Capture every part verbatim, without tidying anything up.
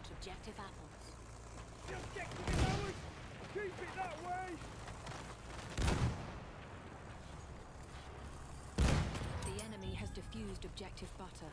out objective apples. Just get to the ours! Keep it that way! The enemy has defused objective butter.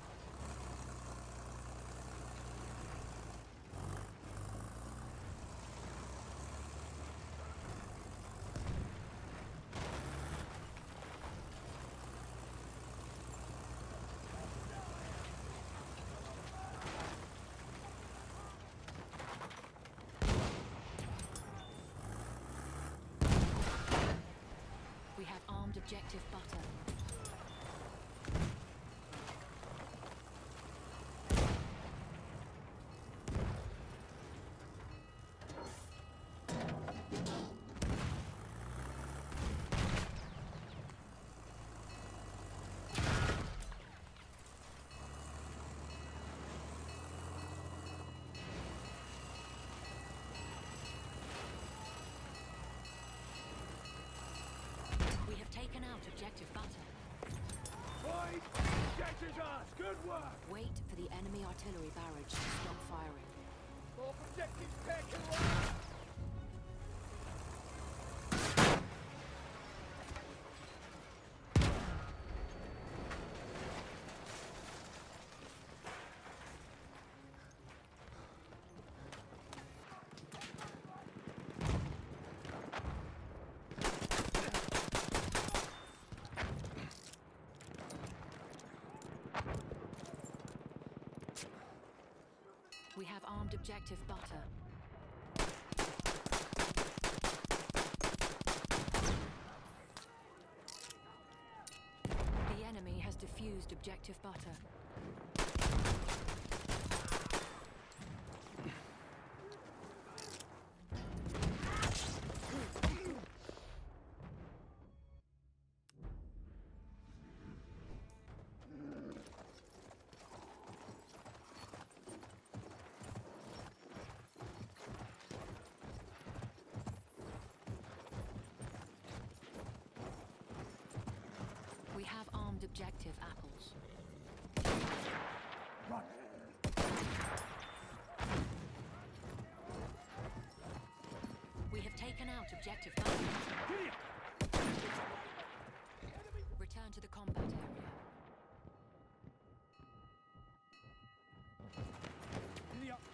We have armed objective butter. We have taken out objective butter. Fight! Objectives ours! Good work! Wait for the enemy artillery barrage to stop firing. Both objectives taken away! We have armed objective butter. The enemy has defused objective butter. We have armed objective apples. Run! We have taken out objective butter. Here! Return to the combat area. Giddy up!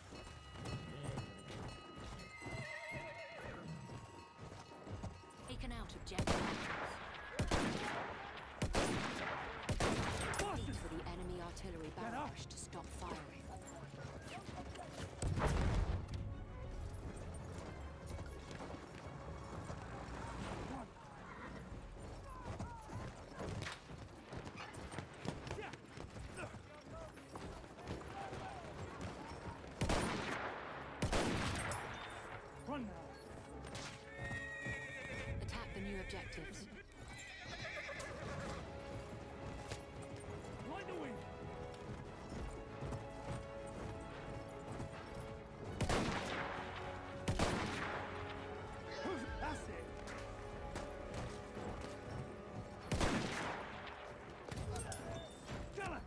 Taken out objective apples. Wait for the enemy artillery barrage to stop firing. Run! Yeah! Run now! Attack the new objectives. Light the wing! That's it! Kill it!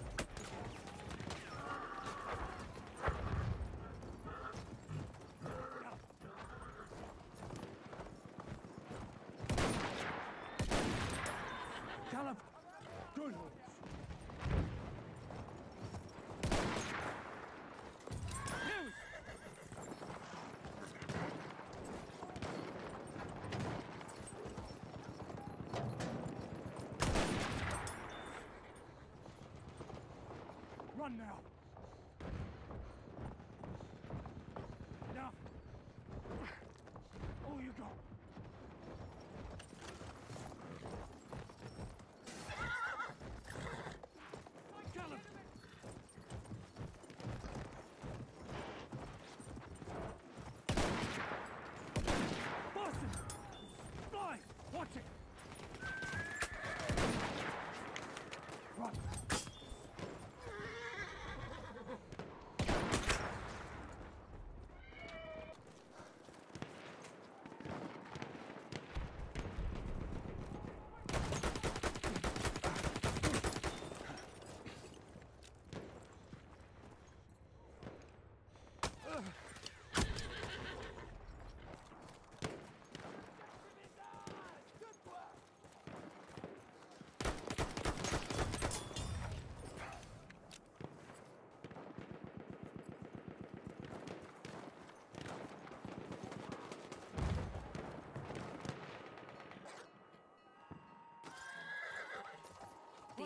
Gallop! Good horse! News! Run now! Now! Oh, you go! Gallop! Boston! Fly! Watch it! Run!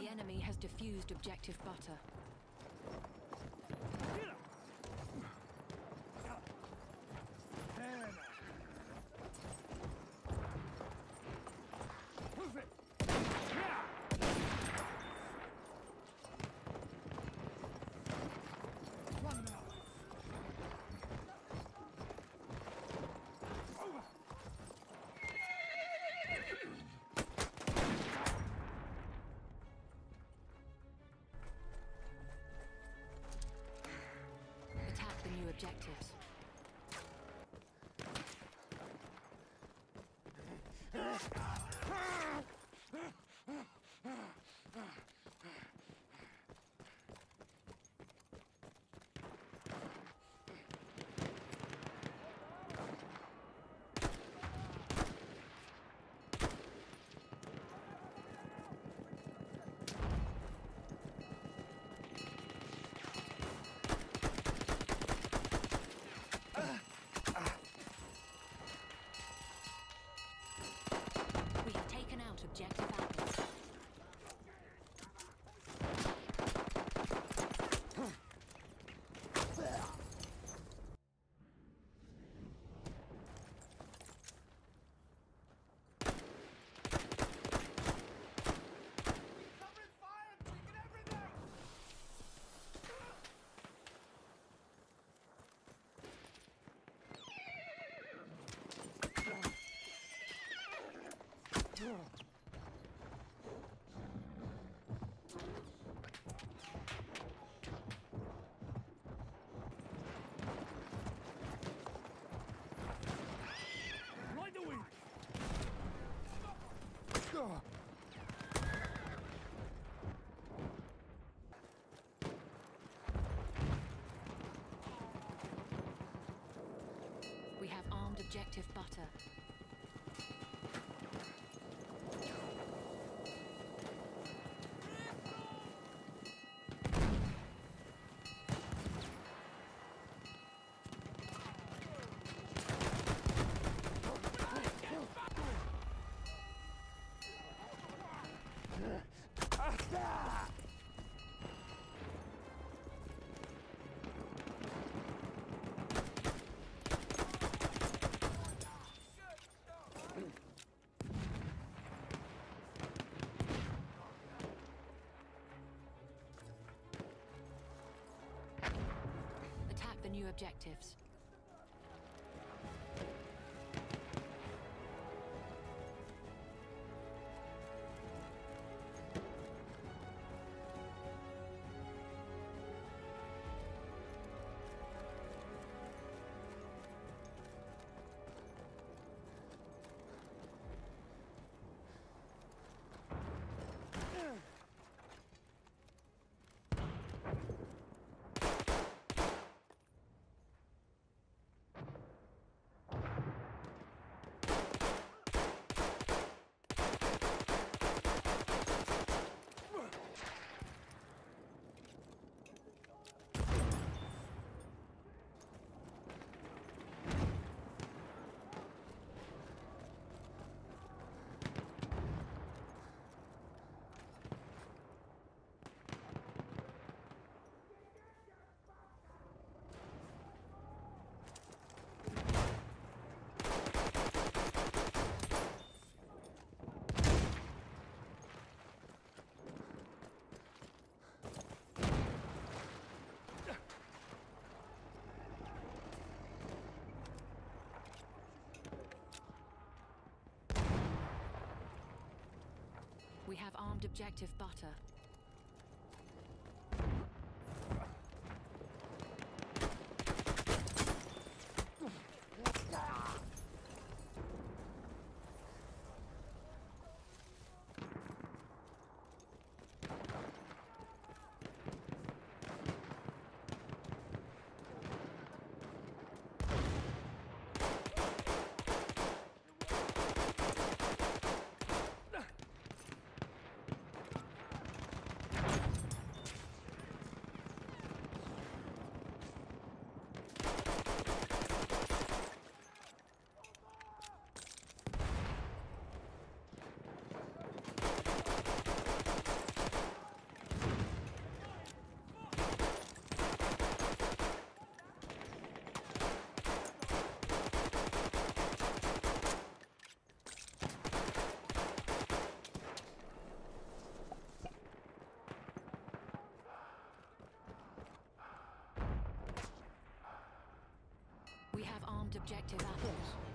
The enemy has defused objective butter. Move it! Run now! Over! Attack the new objectives. We have taken out objective apples. Covering fire! Taking everything! Right the wing! We have armed objective butter. Attack the new objectives. We have armed objective butter. objective apples.